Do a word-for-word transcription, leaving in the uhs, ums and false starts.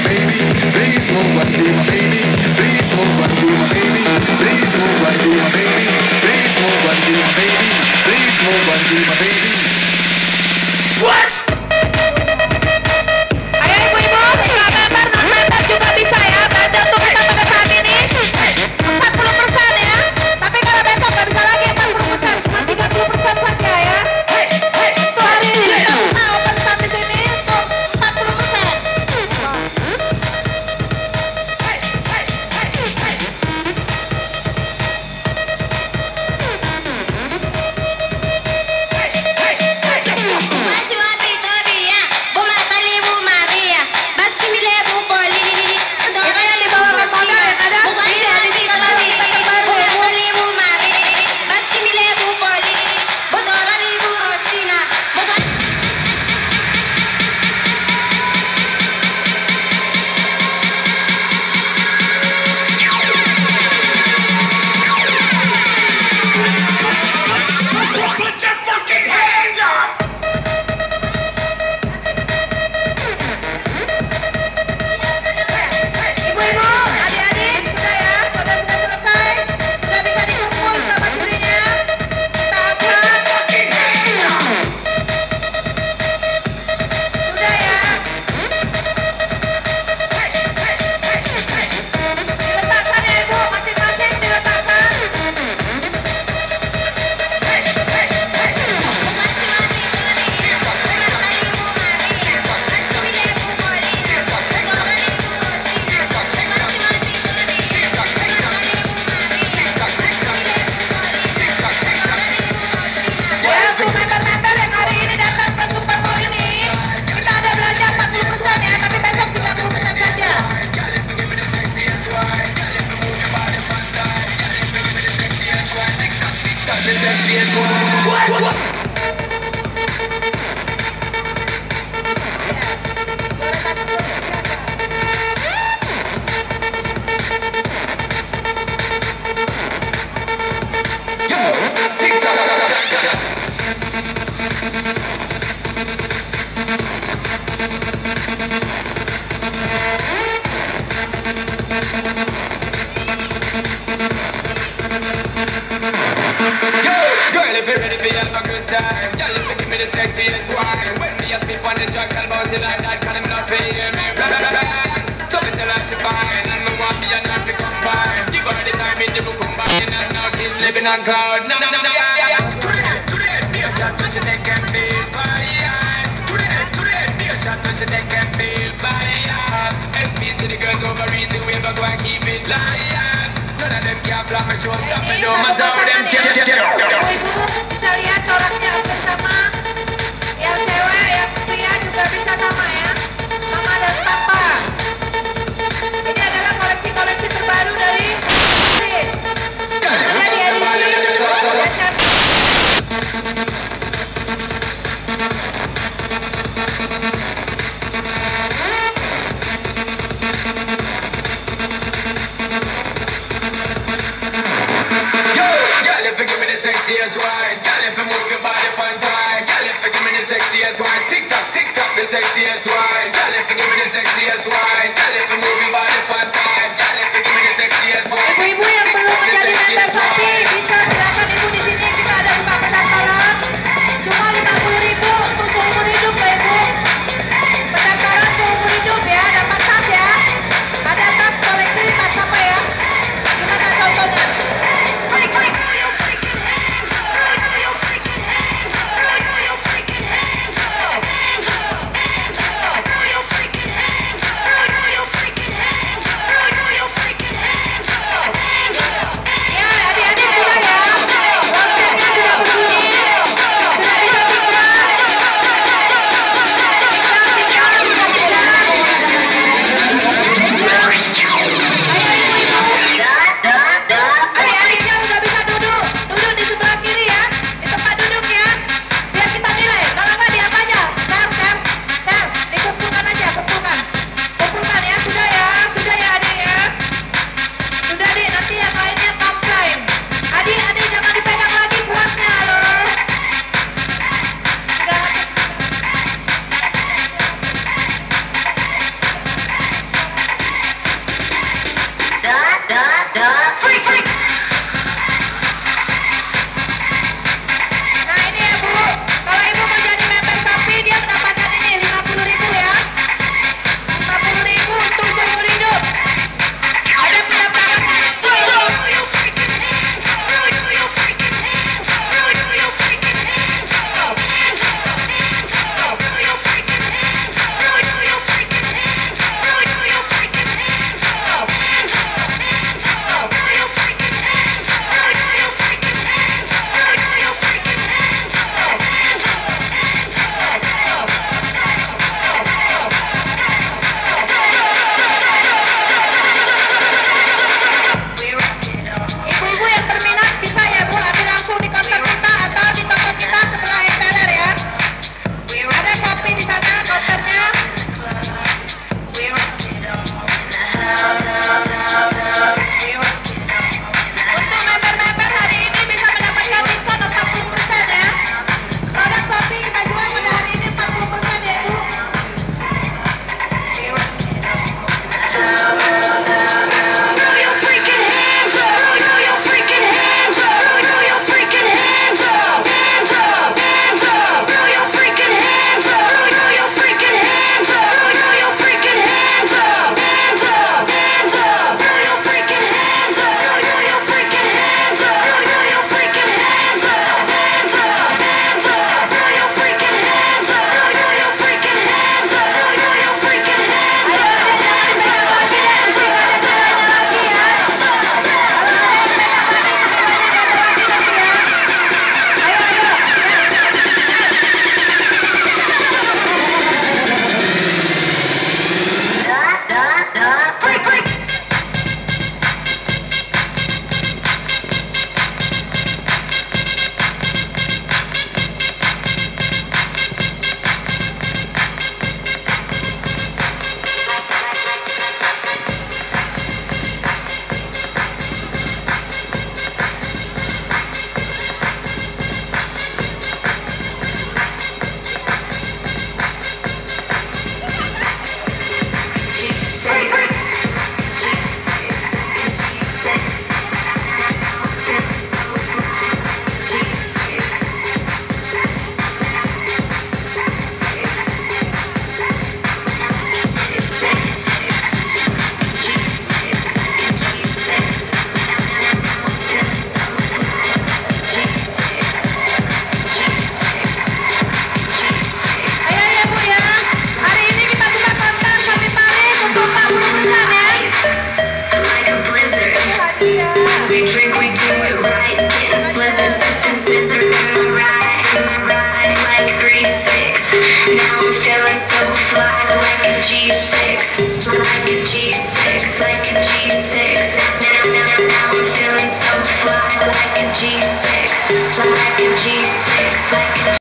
baby. Please move and be my baby. Please move and be my baby. Please move and be my baby. Please move and be my baby. Please move and be my baby. What? Ayo ibu-ibu, bisa member, non-member juga bisa ya. Belanja untuk kita pada saat ini empat puluh persen ya. Tapi kalau besok nggak bisa lagi empat puluh persen, cuma tiga puluh persen saja ya. Untuk hari ini kita buka open stand di sini untuk empat puluh persen. Living on cloud, no, no, no, no, yeah, yeah. To the head, to the head, be a shot, touch your neck and feel fire. To the head, to the head, be a shot, touch your neck and feel fire. S P to the girls over easy, we ever go and keep it live. None of them can flap my show, stop me, no matter how them check, check, check. Ibu-ibu bisa lihat coraknya hampir sama. Yang cewek, yang pria juga bisa sama ya. Mama dan papa. Ini adalah koleksi-koleksi terbaru dari Sis. Jadi edisi sexiest wine, girl, if you move your body one time, girl, if you give me the sexiest wine, tick tock, tick tock, the sexiest wine, girl, if you give me the sexiest wine, girl, if you move your body one time, girl, if you give me the sexiest wine. Ibu-ibu yang belum menjadi member Shopee bisa silakan ibu di sini, kita ada buka pendaftaran, cuma lima puluh ribu untuk seumur hidup ya ibu. Pendaftaran seumur hidup ya, dapat tas ya, ada tas koleksi tas apa ya? Gimana contohnya? Klik klik. six, like a G six, like a G six. Now, now, now I'm feeling so fly, like a G six, like a G six, like a